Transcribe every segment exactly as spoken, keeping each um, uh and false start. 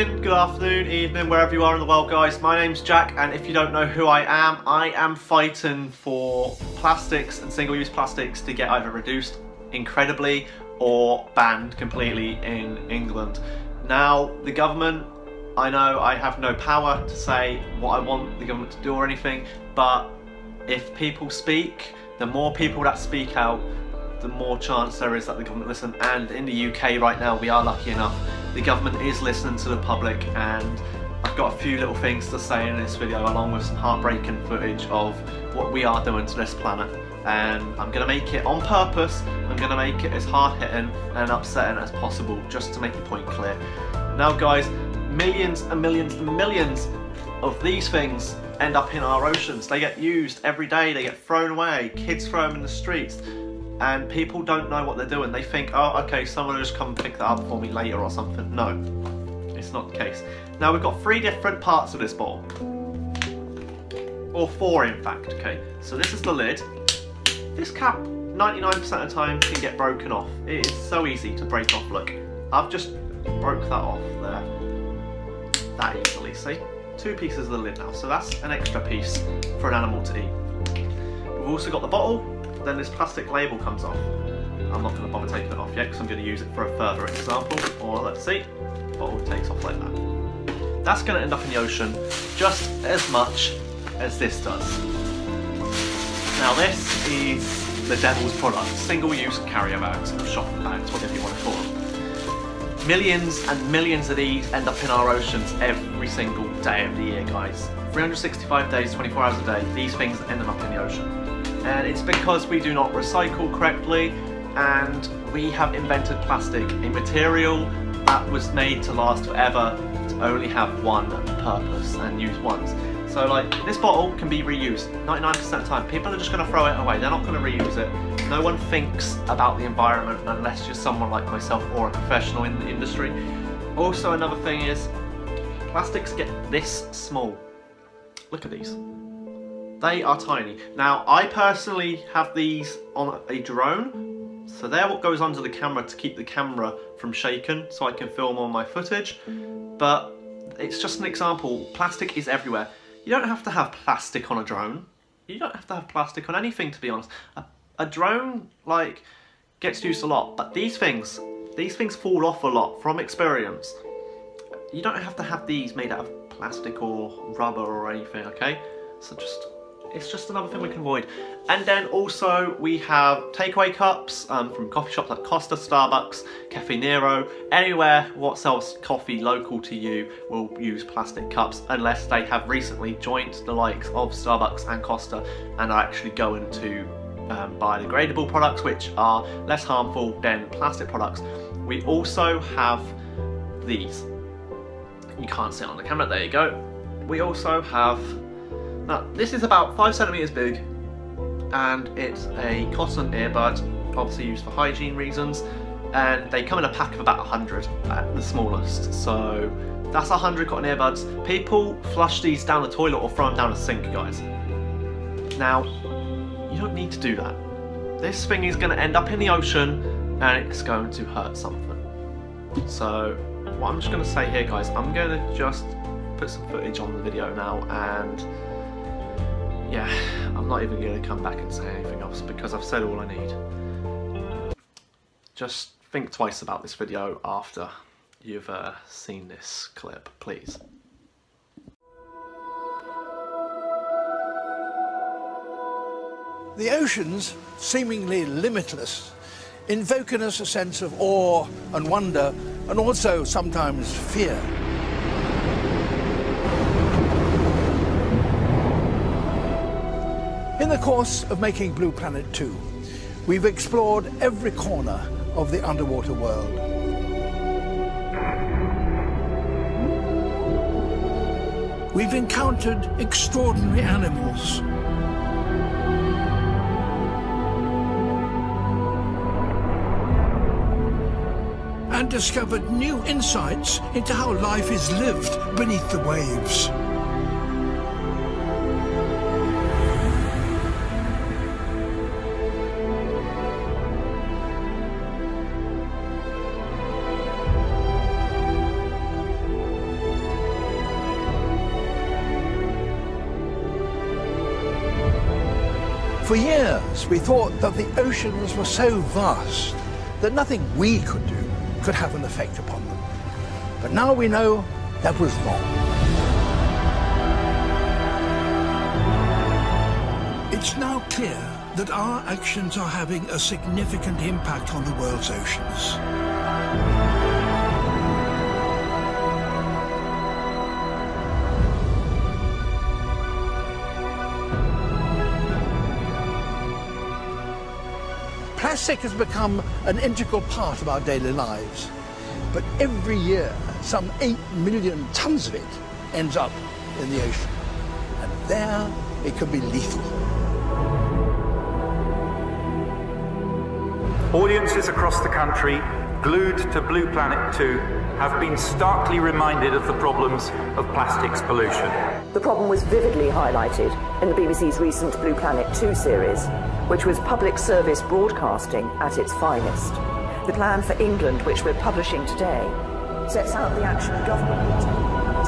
morning, good afternoon, evening, wherever you are in the world, guys. My name's Jack, and if you don't know who I am, I am fighting for plastics and single-use plastics to get either reduced incredibly or banned completely in England. Now, the government, I know I have no power to say what I want the government to do or anything, but if people speak, the more people that speak out, the more chance there is that the government listen. And in the U K right now, we are lucky enough, the government is listening to the public, and I've got a few little things to say in this video along with some heartbreaking footage of what we are doing to this planet. And I'm going to make it on purpose, I'm going to make it as hard-hitting and upsetting as possible just to make the point clear. Now guys, millions and millions and millions of these things end up in our oceans. They get used every day, they get thrown away, kids throw them in the streets, and people don't know what they're doing. They think, oh okay, someone will just come pick that up for me later or something. No, it's not the case. Now we've got three different parts of this bottle, or four in fact, okay? So this is the lid. This cap, ninety-nine percent of the time, can get broken off. It is so easy to break off, look. I've just broke that off there, that easily, see? Two pieces of the lid now, so that's an extra piece for an animal to eat. We've also got the bottle. Then this plastic label comes off. I'm not going to bother taking it off yet because I'm going to use it for a further example. Or let's see, the bottle takes off like that. That's going to end up in the ocean just as much as this does. Now this is the devil's product, single-use carrier bags or shopping bags, whatever you want to call them. Millions and millions of these end up in our oceans every single day of the year, guys. three hundred sixty-five days, twenty-four hours a day, these things end up in the ocean. And it's because we do not recycle correctly, and we have invented plastic, a material that was made to last forever, to only have one purpose and use once. So like, this bottle can be reused ninety-nine percent of the time. People are just going to throw it away, they're not going to reuse it. No one thinks about the environment unless you're someone like myself or a professional in the industry. Also, another thing is, plastics get this small. Look at these. They are tiny. Now, I personally have these on a drone, so they're what goes under the camera to keep the camera from shaking, so I can film all my footage. But it's just an example. Plastic is everywhere. You don't have to have plastic on a drone. You don't have to have plastic on anything, to be honest. A, a drone, like, gets used a lot, but these things, these things fall off a lot from experience. You don't have to have these made out of plastic or rubber or anything, okay? So just... it's just another thing we can avoid. And then also we have takeaway cups um, from coffee shops like Costa, Starbucks, Cafe Nero. Anywhere what sells coffee local to you will use plastic cups unless they have recently joined the likes of Starbucks and Costa and are actually going to um, biodegradable products which are less harmful than plastic products. We also have these. You can't see it on the camera, there you go. We also have... now, this is about five centimeters big, and it's a cotton earbud, obviously used for hygiene reasons, and they come in a pack of about one hundred at the smallest, so that's one hundred cotton earbuds. People flush these down the toilet or throw them down the sink, guys. Now, you don't need to do that. This thing is going to end up in the ocean, and it's going to hurt something. So, what I'm just going to say here, guys, I'm going to just put some footage on the video now, and yeah, I'm not even going to come back and say anything else because I've said all I need. Just think twice about this video after you've uh, seen this clip, please. The oceans, seemingly limitless, invoke in us a sense of awe and wonder, and also sometimes fear. In the course of making Blue Planet two, we've explored every corner of the underwater world. We've encountered extraordinary animals, and discovered new insights into how life is lived beneath the waves. For years, we thought that the oceans were so vast that nothing we could do could have an effect upon them. But now we know that was wrong. It's now clear that our actions are having a significant impact on the world's oceans. Plastic has become an integral part of our daily lives, but every year some eight million tons of it ends up in the ocean, and there it can be lethal. Audiences across the country, glued to Blue Planet two, have been starkly reminded of the problems of plastics pollution. The problem was vividly highlighted in the B B C's recent Blue Planet two series, which was public service broadcasting at its finest. The plan for England, which we're publishing today, sets out the action government needs to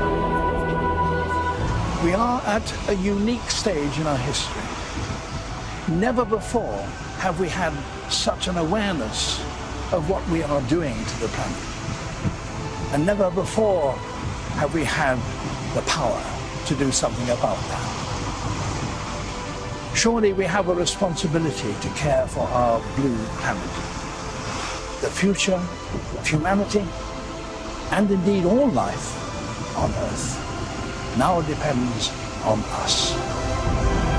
take. We are at a unique stage in our history. Never before have we had such an awareness of what we are doing to the planet. And never before have we had the power to do something about that. Surely we have a responsibility to care for our blue planet. The future of humanity, and indeed all life on Earth, now depends on us.